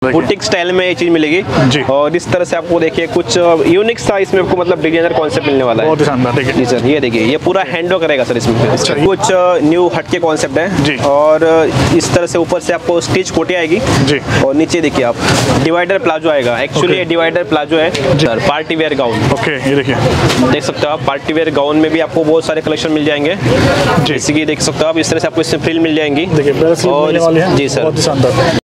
Boutique style में ये चीज मिलेगी जी। और इस तरह से आपको देखिए कुछ यूनिक सा इसमें आपको मतलब डिजाइनर कॉन्सेप्ट मिलने वाला है। बहुत शानदार, ठीक है जी सर, ये देखिए ये पूरा हैंडवर्क रहेगा सर इसमें। अच्छा, कुछ न्यू हटके कॉन्सेप्ट है जी। और इस तरह से ऊपर से आपको स्टिच कोटी आएगी जी। और नीचे देखिए आप डिवाइडर प्लाजो आएगा। एक्चुअली ये डिवाइडर प्लाजो है sir, party wear gown. Okay, ये देखिए देख सकते हो आप पार्टी वेयर गाउन में भी आपको बहुत सारे कलेक्शन मिल जाएंगे। जैसे कि देख सकते हो आप इस तरह से आपको इसमें फ्रिल मिल जाएंगी। देखिए और वाली है। जी सर, बहुत ही शानदार।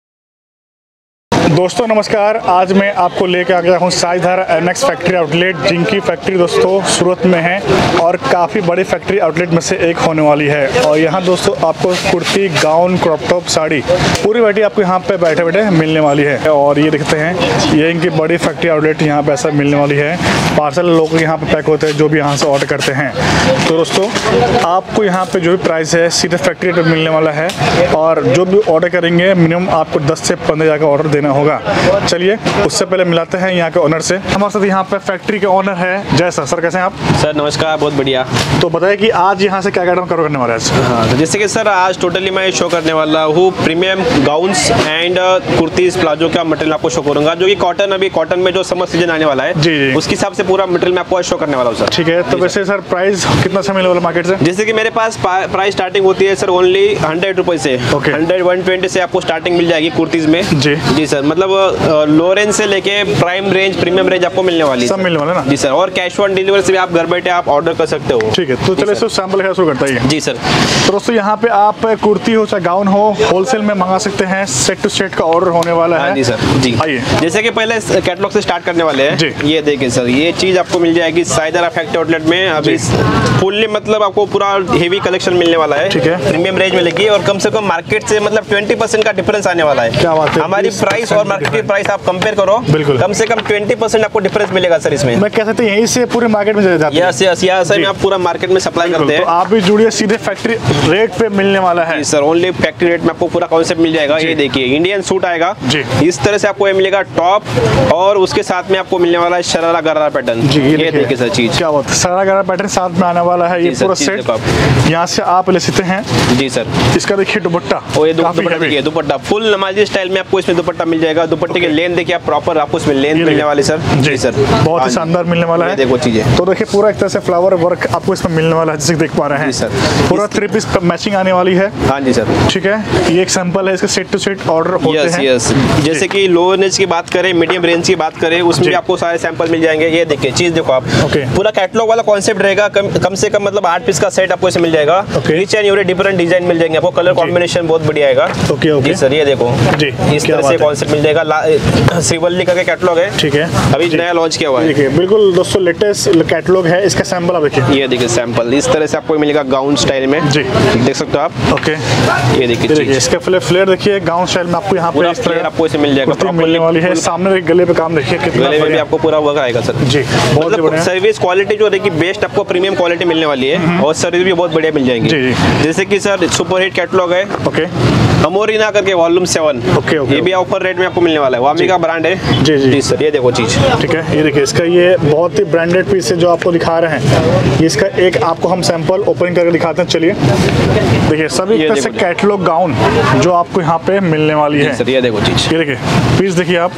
दोस्तों नमस्कार, आज मैं आपको लेकर आ गया हूँ साइधारा एनएक्स फैक्ट्री आउटलेट, जिनकी फैक्ट्री दोस्तों सूरत में है और काफ़ी बड़ी फैक्ट्री आउटलेट में से एक होने वाली है। और यहाँ दोस्तों आपको kurti, gown, crop top, sari पूरी वैरायटी आपको यहाँ पे बैठे बैठे मिलने वाली है। और ये देखते हैं ये इनकी बड़ी फैक्ट्री आउटलेट यहाँ पे ऐसा मिलने वाली है। पार्सल लोग यहाँ पे पैक होते हैं जो भी यहाँ से ऑर्डर करते हैं। तो दोस्तों आपको यहाँ पे जो भी प्राइस है सीधे फैक्ट्री रेट मिलने वाला है और जो भी ऑर्डर करेंगे मिनिमम आपको 10 से 15 का ऑर्डर देना होगा। चलिए उससे पहले मिलाते हैं यहाँ के ओनर से। हमारे साथ यहाँ पे फैक्ट्री के ओनर है जय सर। सर कैसे हैं आप? सर नमस्कार, बहुत बढ़िया। तो बताइए कि आज यहाँ से क्या क्या कवर करने वाले हैं? हाँ, तो जैसे कि सर आज टोटली मैं शो करने वाला हूँ premium gowns and kurtis palazzo का मटेरियल आपको शो करूंगा, जो कि कॉटन, अभी कॉटन में जो समर सीजन आने वाला है जी। उसके हिसाब से पूरा मटेरियल मैं आपको शो करने वाला हूँ सर। ठीक है, तो वैसे सर प्राइस कितना सा मिलने वाला मार्केट से? जैसे कि मेरे पास प्राइस स्टार्टिंग होती है सर ओनली 100 रुपए से। 100-120 से आपको स्टार्टिंग मिल जाएगी कुर्तीज में। जी सर, मतलब लो रेंज से लेके प्राइम रेंज, प्रीमियम रेंज आपको मिलने वाली है। सब मिलने वाला ना? जी सर, और कैश ऑन डिलीवरी से भी आप घर बैठे आप ऑर्डर कर सकते हो। ठीक है, तो चलिए सर सैंपल है शुरू करता है। जी सर। तो दोस्तों यहाँ पे आप कुर्ती हो चाहे गाउन हो होलसेल में मंगा सकते हैं। सेट टू सेट का ऑर्डर होने वाला है। जी सर, जी आइए। जैसे कि पहले कैटलॉग से स्टार्ट करने वाले हैं। ये देखिए सर, ये चीज आपको मिल जाएगी साइधारा फैक्ट्री आउटलेट में। अभी फुल्ली मतलब आपको पूरा हेवी कलेक्शन मिलने वाला है। ठीक है, प्रीमियम रेंज मिलेगी और कम से कम मार्केट से मतलब 20% का डिफरेंस आने वाला है। क्या बात है? हमारी प्राइस और मार्केट की प्राइस आप कंपेयर करो, बिल्कुल कम से कम 20% आपको डिफरेंस मिलेगा सर इसमें। मैं कह सकते हैं यहीं से पूरे मार्केट में जाते हैं। यस, यहाँ से आप पूरा मार्केट में सप्लाई करते हैं। तो आप भी जुड़िए, सीधे फैक्ट्री रेट पे मिलने वाला है सर। ओनली फैक्ट्री रेट में आपको पूरा कॉन्सेप्ट मिल जाएगा। ये देखिए इंडियन सूट आएगा इस तरह से आपको ये मिलेगा टॉप, और उसके साथ में आपको मिलने वाला है शरारा गरारा पैटर्न। ये देखिए सर चीज, क्या बात है, शरारा गरारा पैटर्न साथ में आने वाला है। ये पूरा सेट यहाँ से आप ले सकते हैं। जी सर। इसका देखिए दुपट्टा, और ये दुपट्टा देखिए, दुपट्टा फुल नमाजी स्टाइल में आपको इसमें दुपट्टा मिल जाएगा। दुपट्टे की लेंथ देखिए आप, प्रॉपर आपको इसमें लेंथ मिलने वाली सर। जी सर, बहुत ही शानदार मिलने वाला है। देखो चीजें तो देखिए पूरा एक तरह से फ्लावर वर्क आपको इसमें मिलने वाला है, जैसे देख पा रहे हैं सर। पूरा 3 पीस मैचिंग आने वाली है। हाँ जी सर। ठीक है, ये एक सैंपल है, इसका सेट टू सेट ऑर्डर होते हैं। यस, जैसे कि लो रेंज की बात करें, मीडियम रेंज की बात करें, उसमें भी आपको सारे सैंपल मिल जाएंगे। ये देखिए चीज देखो आप, पूरा कैटलॉग वाला कॉन्सेप्ट रहेगा। कम से कम मतलब 8 पीस का सेट आपको इसमें मिल जाएगा। Each and every different design मिल जाएंगे आपको, कलर कॉम्बिनेशन बहुत बढ़िया आएगा। जी सर, ये देखो इस तरह से कॉन्सेप्ट मिल जाएगा। श्रीवल्ली का कैटलॉग है। ठीक है, अभी नया लॉन्च किया हुआ है। देखिए बिल्कुल दोस्तों लेटेस्ट कैटलॉग है। इसका सैंपल आप देखिए, ये देखिए सैंपल इस तरह से आपको मिलेगा गाउन स्टाइल में। जी देख सकते हो आप। ओके, ये देखिए इसका फ्लेयर देखिए गाउन स्टाइल में आपको यहाँ पे इस तरह आपको इसे मिल जाएगा, मिलने वाली है। सामने गले पे काम देखिए कितना, गले में भी आपको पूरा वर्क आएगा सर। जी, मतलब सर्विस क्वालिटी जो रहेगी बेस्ट, आपको प्रीमियम क्वालिटी मिलने वाली है और सर्विस भी बहुत बढ़िया मिल जाएंगी। जैसे कि सर सुपर हिट कैटलॉग है। ओके, अमोरिना करके वॉल्यूम 7। ये भी ऑफर रेट में आपको मिलने वाला है। वामी का ब्रांड है। जी सर, ये देखो चीज। ठीक है, ये देखिए इसका ये बहुत ही ब्रांडेड पीस है जो आपको दिखा रहे हैं। इसका एक आपको हम सैंपल ओपन करके दिखाते हैं। चलिए देखिए सभी तरह से कैटलॉग गाउन जो आपको यहाँ पे मिलने वाली है। सर ये देखो चीज, ये देखिए पीस देखिए आप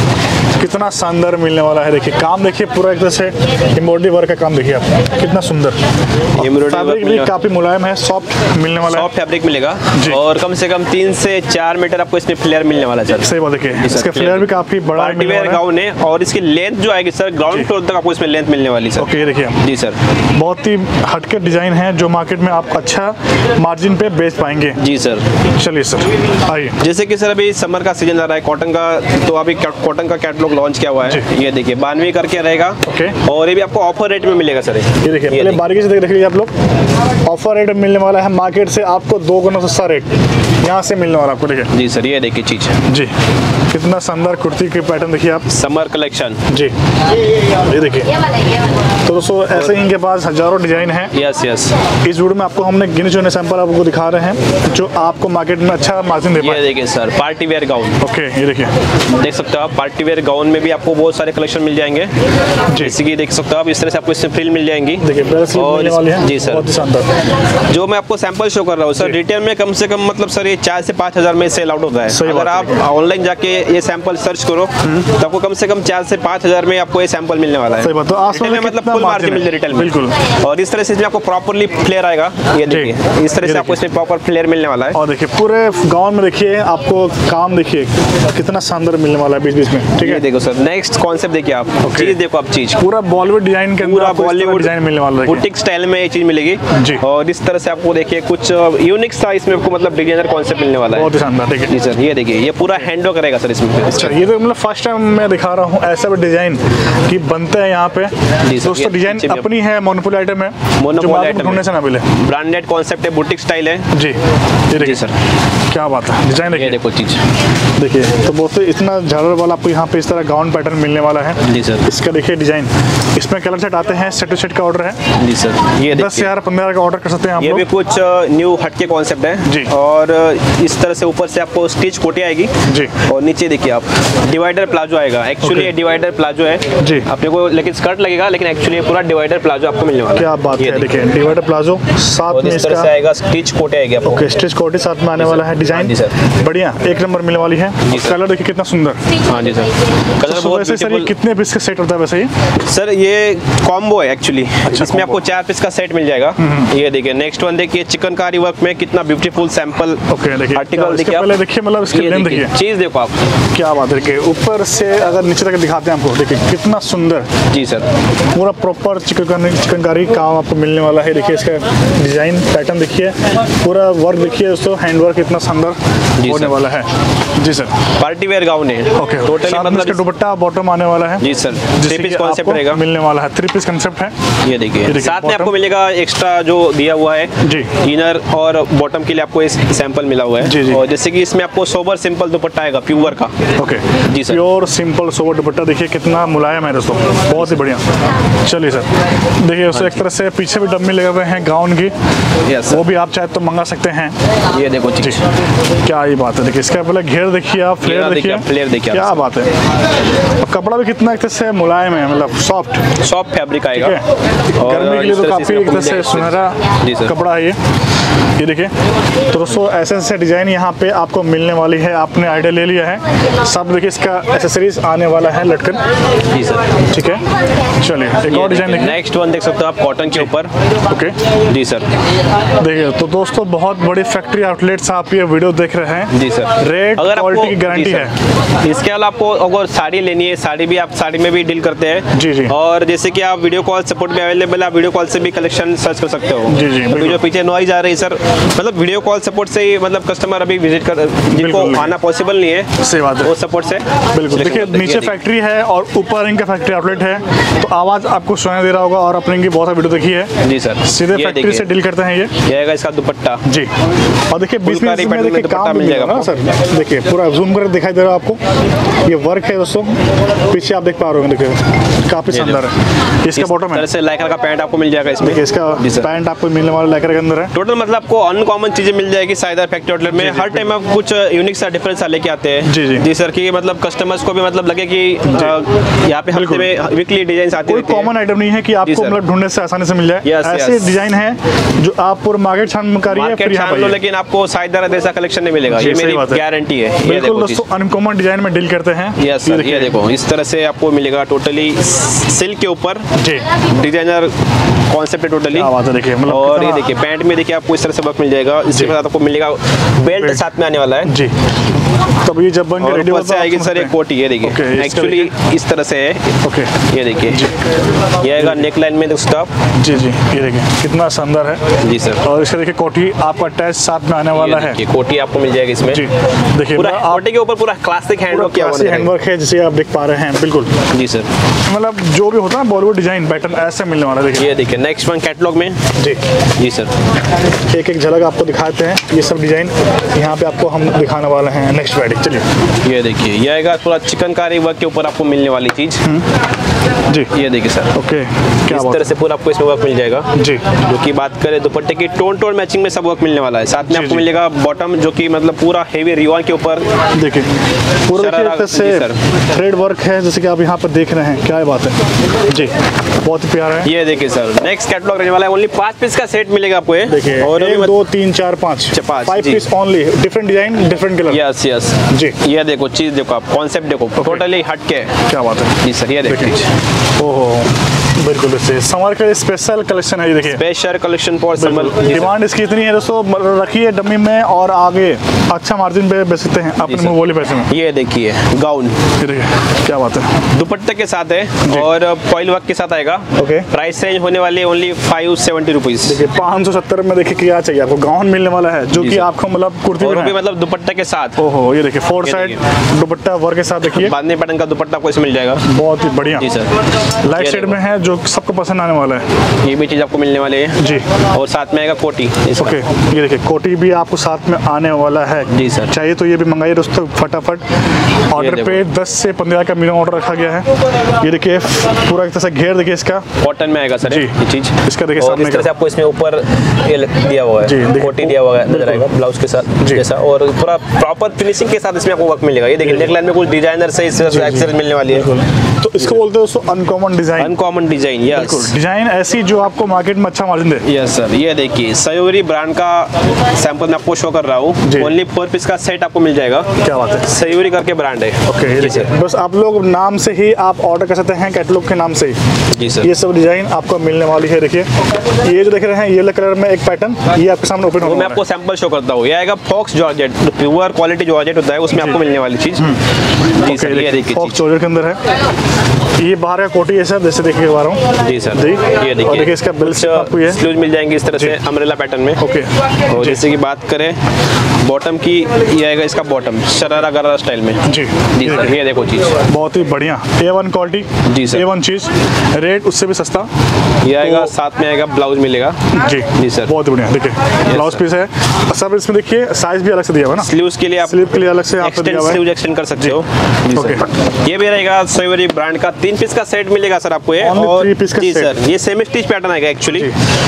कितना शानदार मिलने वाला है। देखिए काम देखिए पूरा एक तरह से एम्ब्रॉयडरी वर्क का काम देखिए आप, कितना सुंदर। फैब्रिक भी काफी मुलायम है, सॉफ्ट मिलने वाला है। सॉफ्ट फैब्रिक मिलेगा और कम से कम 3 से 4 मीटर आपको इसमें फ्लेयर मिलने वाला है। सही बात देखिए, इसका फ्लेयर भी काफी बड़ा पार्टी वेयर गाउन है और इसकी लेंथ जो आएगी सर ग्राउंड फ्लोर तक आपको इसमें लेंथ मिलने वाली है। ओके देखिए जी सर, बहुत ही हटके डिजाइन है जो मार्केट में आप अच्छा मार्जिन पे बेच पाएंगे। जी सर। चलिए सर आइए। जैसे कि सर अभी समर का सीजन आ रहा है कॉटन का, तो अभी कॉटन का कैटलॉग लॉन्च किया हुआ है। ये देखिए 92 करके रहेगा। ओके, और ये भी आपको ऑफर रेट में मिलेगा सर। ये देखिए पहले बारीकी से देख लीजिए आप लोग, ऑफर रेट में मिलने वाला है। मार्केट से आपको 2 गुना सस्ता रेट यहाँ से मिलने वाला आपको। देखिए जी सर, ये देखिए चीज जी, कितना शानदार कुर्ती के पैटर्न देखिए आप, समर कलेक्शन। जी ये देखिए। तो दोस्तों ऐसे ही इनके पास हजारों डिजाइन है। यस यस, इस वीडियो में आपको हमने गिने चुने सैंपल आपको दिखा रहे हैं जो आपको मार्केट में अच्छा मार्जिन दे पाए। ये देखिए sir party wear gown. Okay, ये देखिए देख सकते हो आप, पार्टी वेयर वेयर गाउन में भी आपको बहुत सारे कलेक्शन मिल जाएंगे, जैसे कि देख सकते हो आप। इस तरह से आपको इसमें फ्रिल मिल जाएंगी। और जी सर, जो मैं आपको सैंपल शो कर रहा हूँ सर, रिटेल में कम से कम मतलब सर ये 4 से 5 हज़ार में सेल आउट होता है। अगर आप ऑनलाइन जाके ये सैंपल सर्च करो तो आपको कम से कम 4 से 5 हज़ार में आपको ये सैंपल मिलने वाला है। तो रिटेल में मतलब फुल मार्जिन मिल जाए रिटेल में, बिल्कुल। और इस तरह से इसमें आपको प्रॉपर्ली फ्लेयर आएगा, ये देखिए इस तरह से आपको इसमें प्रॉपर फ्लेयर मिलने वाला है। और देखिए पूरे गाउन में देखिए आपको काम देखिए कितना शानदार मिलने वाला है बीच बीच में, ठीक है। देखो सर, नेक्स्ट कॉन्सेप्ट देखिए आप, चीज देखो आप, चीज पूरा बॉलीवुड डिजाइन के पूरा बॉलीवुड डिजाइन मिलने वाला है, बुटीक स्टाइल में ये चीज मिलेगी जी। और इस तरह से आपको देखिए कुछ यूनिक सा इसमें आपको मतलब डिजाइनर कॉन्सेप्ट मिलने वाला है, बहुत शानदार, ठीक है जी सर। ये देखिए ये पूरा हैंडवर्क करेगा सर इसमें। अच्छा, ये तो मतलब फर्स्ट टाइम मैं दिखा रहा हूँ ऐसा भी डिजाइन कि बनता है यहाँ पे दोस्तों। डिजाइन अपनी है, मोनोपोली आइटम है, मोनोपोली आइटम ढूंढने से ना मिले, ब्रांडेड कॉन्सेप्ट है, बुटीक स्टाइल है जी। ये देखिए सर, क्या बात है, डिजाइन देखिए, देखो चीज देखिए। तो दोस्तों इतना झालर वाला आपको यहाँ पे इस तरह गाउन पैटर्न मिलने वाला है जी सर। इसका देखिए डिजाइन, इसमें कलर सेट आते हैं, सेट टू सेट का ऑर्डर है जी सर। ये 10,000-15,000 का ऑर्डर कर सकते हैं आप। ये भी कुछ न्यू हटके कॉन्सेप्ट है जी। और इस तरह से ऊपर से आपको स्टिच कोटी आएगी जी, और नीचे देखिए आप डिवाइडर प्लाजो आएगा। एक्चुअली ये डिवाइडर प्लाजो है जी, अपने को लेकिन स्कर्ट लगेगा, लेकिन एक्चुअली पूरा डिवाइडर प्लाजो आपको मिलने वाला है। क्या बात है, देखिए डिवाइडर प्लाजो साथ में इस तरह से आएगा, स्टिच कोटी आएगी आपको। ओके, स्टिच कोटी साथ में आने वाला है, डिजाइन बढ़िया एक नंबर मिलने वाली है। कलर देखिए कितना सुंदर, हाँ जी सर। कलर बहुत सर, ये कितने पीस का सेट होता है वैसे ये? सर ये कॉम्बो है एक्चुअली, इसमें आपको 4 पीस का सेट मिल जाएगा। ये देखिए नेक्स्ट वन देखिए, चिकनकारी वर्क में कितना ब्यूटीफुल सैंपल आर्टिकल देखिए आप। देखिए मतलब इसकी लेंथ देखिए, चीज देखो आप, क्या बात है। ऊपर से अगर नीचे तक दिखाते हैं आपको, देखिए कितना सुंदर जी सर। पूरा प्रॉपर चिकनकारी काम आपको मिलने वाला है। देखिए इसका डिजाइन पैटर्न देखिए, पूरा वर्क देखिए दोस्तों, हैंड वर्क इतना सुंदर होने वाला है जी सर। पार्टी वेयर गाउन है ओके, टोटली मतलब इसका दुपट्टा बॉटम आने वाला है जी सर। 3 पीस कॉन्सेप्ट रहेगा, मिलने वाला है 3 पीस कॉन्सेप्ट है। ये देखिए साथ में आपको मिलेगा एक्स्ट्रा जो दिया हुआ है जी, इनर और बॉटम के लिए आपको इस सैंपल मिला हुआ है जी जी। और जैसे कि इसमें आपको सोबर सिंपल दुपट्टा आएगा प्योर का। ओके जी sir, pure simple sober dupatta देखिए कितना मुलायम है दोस्तों, बहुत ही बढ़िया। चलिए सर, देखिए उससे एक तरह से पीछे भी डम्मी लगे हुए हैं गाउन की, वो भी आप चाहे तो मंगा सकते हैं। ये देखो जी, क्या ही बात है। देखिए इसका पहले घेर देखिए आप, फ्लेयर देखिए, क्या बात है। और कपड़ा भी कितना एक तरह से मुलायम है, मतलब सॉफ्ट फैब्रिक आएगा। गर्मी के लिए तो काफी एक तरह से सुनहरा कपड़ा है ये देखिए। तो दोस्तों ऐसे ऐसे डिजाइन यहाँ पे आपको मिलने वाली है, आपने आइडिया ले लिया है सब। देखिए इसका एसेसरीज आने वाला है लटकन जी सर, ठीक है। चलिए एक और डिजाइन देखिए, नेक्स्ट वन देख सकते हो आप कॉटन के ऊपर। ओके जी सर, देखिए तो दोस्तों बहुत बड़ी फैक्ट्री आउटलेट्स आप ये वीडियो देख रहे हैं जी सर। रेट क्वालिटी की गारंटी है। इसके अलावा आपको अगर साड़ी लेनी है, साड़ी भी आप साड़ी में भी डील करते हैं जी जी। और जैसे कि आप वीडियो कॉल सपोर्ट भी अवेलेबल है, आप वीडियो कॉल से भी कलेक्शन सर्च कर सकते हो जी जी। अभी जो पीछे नॉइज आ रही है सर, मतलब वीडियो कॉल सपोर्ट से ही मतलब कस्टमर अभी विजिट कर, जिनको आना पॉसिबल नहीं है, सही बात है, वो सपोर्ट से बिल्कुल। देखिए नीचे फैक्ट्री है और ऊपर इनका फैक्ट्री आउटलेट है, तो आवाज आपको सुनाई दे रहा होगा। और अपने इनकी बहुत सारी वीडियो देखी है जी सर, सीधे फैक्ट्री से डील करते हैं ये आएगा इसका दुपट्टा जी। और देखिए बीच में देखिए काम मिल जाएगा ना सर, देखिए पूरा जूम करके दिखाई दे रहा है आपको, ये वर्क है दोस्तों, पीछे आप देख पा रहे हो, देखिए काफी शानदार है। इसका बॉटम है, लाइक्रा का पैंट आपको मिल जाएगा इसमें, इसका पैंट आपको मिलने वाला लाइक्रा के अंदर है। टोटल मतलब आपको अनकॉमन चीजें मिल जाएगी साइदर फैक्ट्री आउटलेट में। हर टाइम आप कुछ यूनिक सा डिफरेंस लेके आते हैं जी जी जी सर, कि मतलब कस्टमर्स को भी मतलब लगे कि यहाँ पे हफ्ते में वीकली डिजाइन आती है, कोई कॉमन आइटम नहीं है कि आपको मतलब ढूंढने से आसानी से मिल जाए। ऐसे डिजाइन है जो आप पूरा मार्केट छान करिए फिर यहाँ पे, लेकिन आपको साइदर ऐसा कलेक्शन नहीं मिलेगा, ये मेरी गारंटी है। बिल्कुल दोस्तों अनकॉमन डिजाइन में डील करते हैं। यस सर, ये देखो इस तरह से आपको मिलेगा टोटली सिल्क के ऊपर जी, डिजाइनर कॉन्सेप्ट है टोटली। देखिए मतलब और ये देखिए पैंट में देखिए आपको इस तरह से वर्क मिल जाएगा, इसके बाद आपको मिलेगा बेल्ट साथ में आने वाला है जी। तब ये जब बन के रेडी होता है आएगी सर एक कोटी, ये देखिए एक्चुअली इस तरह से है। ओके, ये देखिए ये आएगा नेक लाइन में दोस्तों आप जी जी। ये देखिए कितना शानदार है जी सर। और इसका देखिए कोटी आपका अटैच साथ में आने वाला है, कोटी आपको मिल जाएगी इसमें जी। देखिए पूरा कोटी के ऊपर पूरा क्लासिक हैंडवर्क किया हुआ है, हैंडवर्क है जैसे आप देख पा रहे हैं। बिल्कुल जी सर, मतलब जो भी होता है बॉलीवुड डिजाइन पैटर्न ऐसे मिलने वाला है। देखिए ये देखिए नेक्स्ट वन कैटलॉग में जी जी सर, एक एक झलक आपको दिखाते हैं। ये सब डिजाइन यहाँ पे आपको हम दिखाने वाले हैं नेक्स्ट फ्राइडे। चलिए ये देखिए ये आएगा पूरा चिकनकारी वर्क के ऊपर आपको मिलने वाली चीज जी। ये देखिए सर, ओके, क्या इस तरह से पूरा आपको इसमें वर्क मिल जाएगा जी। जो कि बात करें दुपट्टे की टोन मैचिंग में सब वर्क मिलने वाला है। साथ में आपको मिलेगा बॉटम बॉटम जो कि मतलब पूरा हेवी रिवान के ऊपर देखिए पूरा थ्रेड वर्क है, जैसे कि आप यहाँ पर देख रहे हैं। क्या बात है जी, बहुत ही प्यारा है। ये देखिए सर, नेक्स्ट कैटलॉग रहने वाला है। ओनली 5 पीस का सेट मिलेगा आपको ये। देखिए और 1 2 3 4 5 piece only, different design different colour. Yes yes जी। ये देखो चीज देखो आप, कॉन्सेप्ट देखो, टोटली हट के। क्या बात है जी सर, ये देखिए। ओहो बिल्कुल से समर का स्पेशल कलेक्शन है ये। देखिए special collection for summer. Demand इसकी इतनी है दोस्तों, रखिए डमी में और आगे अच्छा मार्जिन पे बेच सकते हैं अपने मुंह बोले पैसे में। ये देखिए गाउन, क्या बात है, दुपट्टे के साथ है और फॉइल वर्क के साथ आएगा। ओके, प्राइस रेंज होने वाली है ओनली 570 रुपीज। देखिए 570 में देखिए क्या चाहिए आपको, गाउन मिलने वाला है जो कि आपको मतलब कुर्ती भी मतलब दुपट्टे के साथ। ओहो ये देखिए 4 साइड दुपट्टा वर्क के साथ। देखिए बांधनी पैटर्न का दुपट्टा आपको इसमें मिल जाएगा, बहुत ही बढ़िया। जी सर, लाइट शेड में है जो सबको पसंद आने वाला है। ये भी चीज आपको मिलने वाली है जी, और साथ में आएगा कोटी। ओके, ये देखिए कोटी भी आपको साथ में आने वाला है। जी सर, चाहिए तो ये भी मंगाइए दोस्तों फटाफट। ऑर्डर पे 10 से 15 का मिनिमम ऑर्डर रखा गया है। ये देखिए पूरा एक तरह से घेर, देखिए इसका कॉटन में आएगा सर जी ये चीज। इसका देखिए सामने इस तरह से आपको इसमें ऊपर ये दिया हुआ है, कोटी दिया हुआ है, नजर आएगा ब्लाउज के साथ जैसा, और पूरा प्रॉपर फिनिशिंग के साथ इसमें आपको वर्क मिलेगा। ये देखिए नेकलाइन में कुछ डिजाइनर से एक्सेसरीज मिलने वाली है। तो इसको बोलते हैं दोस्तों uncommon design. Uncommon design, yes, design ऐसी जो आपको मार्केट में अच्छा मार्जिन दे। यस सर, ये देखिए सयोरी ब्रांड का सैंपल मैं आपको शो कर रहा हूँ। ओनली 4 पीस का सेट आपको मिल जाएगा। क्या बात है, सयोरी करके ब्रांड है। ओके जी सर, बस आप लोग नाम से ही आप ऑर्डर कर सकते हैं, कैटलॉग के नाम से ही। जी सर, ये सब डिजाइन आपको मिलने वाली है। देखिए ये जो देख रहे हैं येलो कलर में एक पैटर्न, ये आपके सामने ओपन होगा। मैं आपको सैंपल शो करता हूँ। ये आएगा faux georgette, pure quality georgette होता है, उसमें आपको मिलने वाली चीज। जी सर, ये देखिए फॉक्स जॉर्जेट के अंदर है। ये बाहर का कोटी है सर, जैसे देखिए बाहर हूँ। जी सर, ये देखिए इसका बिल आपको ये स्लीव्स मिल जाएंगे इस तरह से अम्ब्रेला पैटर्न में। ओके, और जैसे कि बात करें बॉटम की, ये आएगा इसका बॉटम शरारा गरारा स्टाइल में। जी जी सर, ये देखो चीज बहुत ही बढ़िया A1 क्वालिटी। जी सर, A1 चीज, रेट उससे भी सस्ता। ये आएगा साथ में आएगा ब्लाउज मिलेगा। जी जी सर, बहुत बढ़िया। देखिए ब्लाउज पीस है सब, इसमें देखिए साइज भी अलग से दिया हुआ है ना। स्लीव्स के लिए आप स्लीव के लिए अलग से आप स्लीव एक्सटेंड कर सकते हो। ओके, ये भी रहेगा सयोरी ब्रांड का 3 पीस का सेट मिलेगा सर आपको ये। और 3 पीस का जी सर, ये सेमी स्टिच पैटर्न आएगा, एक्चुअली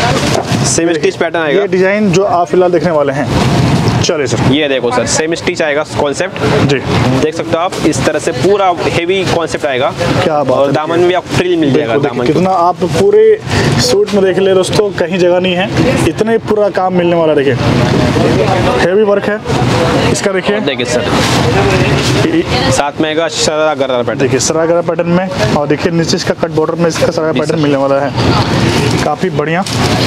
सेमी स्टिच पैटर्न आएगा। ये डिजाइन जो आप फिलहाल देखने वाले हैं, चलिए सर ये देखो सर, सेमी स्टिच आएगा कॉन्सेप्ट। जी देख सकते हो आप, इस तरह से पूरा हेवी कॉन्सेप्ट आएगा। क्या बात और है, दामन भी आपको फ्रिल मिल जाएगा। दामन कितना आप पूरे सूट में देख ले दोस्तों, कहीं जगह नहीं है, इतने पूरा काम मिलने वाला। देखिए हेवी वर्क है इसका। देखिए सर, साथ में आएगा शरारा गरारा पैटर्न। देखिए शरारा गरारा पैटर्न में, और देखिए नीचे इसका कट बॉर्डर में इसका शरारा पैटर्न मिलने वाला है, काफी बढ़िया।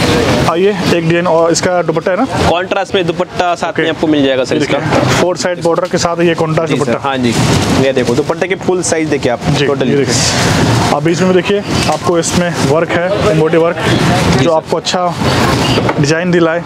आइए एक डिजाइन, और इसका दुपट्टा है ना कॉन्ट्रास्ट में दुपट्टा साथ में आपको मिल जाएगा सर इसका। 4 साइड बॉर्डर के साथ ये कॉन्ट्रास्ट दुपट्टा। हाँ जी, ये देखो दुपट्टे के फुल साइज देखिए आप टोटली। अब बीच में देखिए आपको इसमें वर्क है, एम्ब्रॉयडरी वर्क, जो आपको अच्छा डिजाइन दिलाए।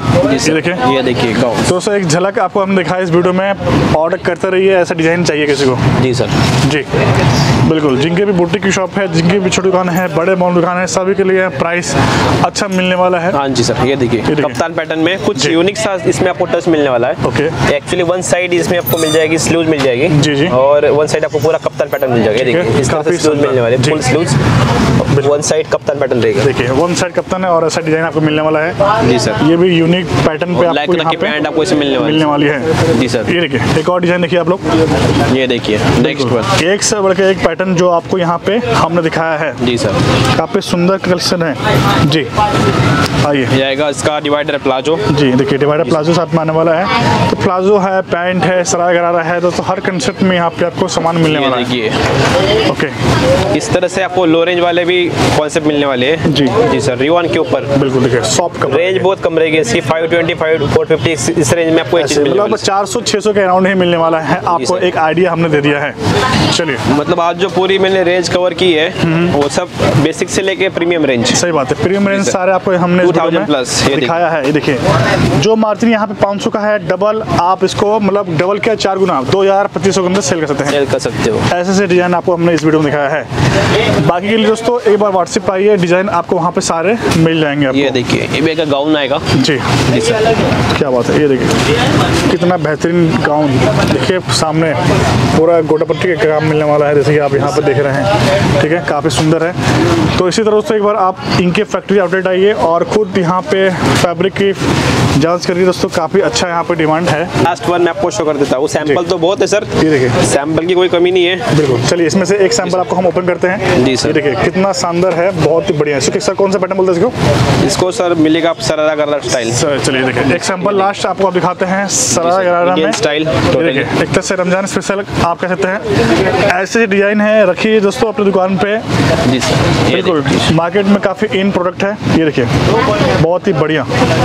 ये देखिए तो सर एक झलक आपको हम दिखाए इस वीडियो में। ऑर्डर करते रहिए, ऐसा डिजाइन चाहिए किसी को। जी सर, जी बिल्कुल। जिनके भी बुटीक की शॉप है, जिनकी भी छोटी दुकान है, बड़े मॉल दुकान है, सभी के लिए प्राइस अच्छा मिलने वाला है। हाँ जी सर, ये देखिए कप्तान पैटर्न में कुछ यूनिक सा इसमें आपको टच मिलने वाला है। ओके, एक्चुअली वन साइड इसमें आपको मिल जाएगी, स्लीव्स मिल जाएगी। जी जी, और वन साइड आपको पूरा कप्तान पैटर्न मिल जाएगा। देखिए इस तरह से स्लीव्स मिलने वाले, full sleeves, one side kaftan pattern रहेगा। देखिए वन साइड कप्तान है और ऐसा डिजाइन आपको मिलने वाला है। जी सर, ये भी यूनिक पैटर्न पे आपको यहाँ पे पैंट आपको इसमें मिलने वाली है। जी सर, ये देखिए एक और डिजाइन देखिए आप लोग, ये देखिए नेक्स्ट वन, एक से बढ़ के एक पैटर्न जो आपको यहाँ पे हमने दिखाया है। जी सर, काफी सुंदर कलेक्शन है। जी आइए, ये आएगा इसका डिवाइडर प्लाजो। जी देखिए डिवाइडर प्लाजो साथ में आने वाला है। तो प्लाजो है, पैंट है, शरारा गरारा है, तो हर कंसेप्ट में यहाँ पे आपको सामान मिलने वाला है। देखिए ओके, इस तरह से आपको लो रेंज वाले भी कॉन्सेप्ट मिलने वाले हैं। जी जी सर, रिवान के ऊपर बिल्कुल। देखिए सॉफ्ट कपड़ा, रेंज बहुत कम रहेगी इसकी, 525 450 इस रेंज में आपको मतलब 400-600 के अराउंड ही मिलने वाला है आपको। एक आइडिया हमने दे दिया है। चलिए, मतलब आज जो पूरी मैंने रेंज कवर की है वो सब बेसिक से लेके प्रीमियम रेंज। सही बात है, प्रीमियम रेंज सारे आपको हमने 2000 प्लस दिखाया है। ये देखिए जो मार्जिन यहाँ पे 500 का है, डबल आप इसको मतलब डबल क्या 4 गुना 2200 के अंदर सेल कर सकते हो। ऐसे से डिजाइन आपको हमने इस वीडियो में दिखाया है। बाकी के लिए दोस्तों एक बार व्हाट्सएप आइए, डिजाइन आपको वहाँ पे सारे मिल जाएंगे आपको। ये देखिए ये भी एक गाउन आएगा। जी जी सर, क्या बात है, ये देखिए कितना बेहतरीन गाउन। देखिए सामने पूरा गोटापट्टी का काम मिलने वाला है, जैसे कि आप यहाँ पर देख रहे हैं। ठीक है, काफ़ी सुंदर है। तो इसी तरह दोस्तों एक बार आप इनके फैक्ट्री आउटलेट आइए और खुद यहाँ पे फैब्रिक की जांच करिए दोस्तों। काफ़ी अच्छा यहाँ पे डिमांड है। लास्ट वन मैं आपको शो कर देता हूँ। सैंपल तो बहुत है सर, ये देखिए सैंपल की कोई कमी नहीं है। बिल्कुल, चलिए इसमें से एक सैंपल आपको हम ओपन करते हैं। जी सर। ये देखिए कितना शानदार है, बहुत ही बढ़िया है। सर कौन सा पैटर्न बोलते हैं इसको? इसको सर मिलेगा आप सरारा गरारा स्टाइल। सर चलिए देखिए एक सैंपल लास्ट आपको आप दिखाते हैं सरारा गरारा में स्टाइल। देखिए एक तरह से रमजान स्पेशल आप कह सकते हैं। ऐसे डिजाइन है, रखिए दोस्तों अपनी दुकान पे। जी सर, बिल्कुल मार्केट में काफ़ी इन प्रोडक्ट है। ये देखिए बहुत ही बढ़िया।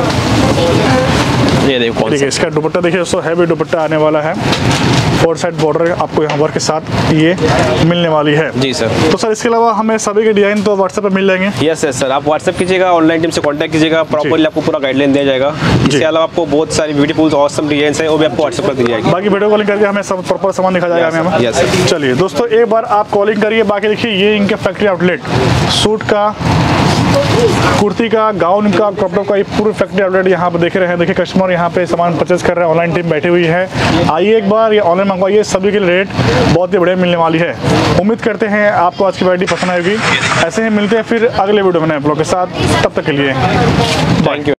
ये देखो देखिए इसका दुपट्टा देखिए दोस्तों, हैवी दुपट्टा आने वाला है। 4 साइड बॉर्डर आपको यहाँ वर्क के साथ ये मिलने वाली है। जी सर। तो सर इसके अलावा हमें सभी के डिजाइन तो व्हाट्सएप पे मिल जाएंगे? यस सर, आप व्हाट्सएप कीजिएगा, ऑनलाइन टीम से कांटेक्ट कीजिएगा, प्रॉपर्ली आपको पूरा गाइडलाइन दिया जाएगा। इसके अलावा आपको बहुत सारी ब्यूटीफुल ऑसम डिजाइन है, वो भी आपको व्हाट्सएप पर दी जाएगी। बाकी वीडियो कॉलिंग करके हमें सब प्रॉपर सामान दिखा जाएगा हमें। Yes sir. चलिए दोस्तों एक बार आप कॉलिंग करिए। बाकी देखिए ये इनके फैक्ट्री आउटलेट सूट का, कुर्ती का, गाउन का, क्रॉप टॉप का, ये पूरी फैक्ट्री आउटलेट यहाँ पे देख रहे हैं। देखिए कस्टमर यहाँ पे सामान परचेज कर रहे हैं, ऑनलाइन टीम बैठी हुई है। आइए एक बार ये ऑनलाइन मंगवाइए, सभी के रेट बहुत ही बढ़िया मिलने वाली है। उम्मीद करते हैं आपको आज की वैरायटी पसंद आएगी। ऐसे ही मिलते हैं फिर अगले वीडियो में नए ब्लॉग के साथ, तब तक के लिए थैंक यू।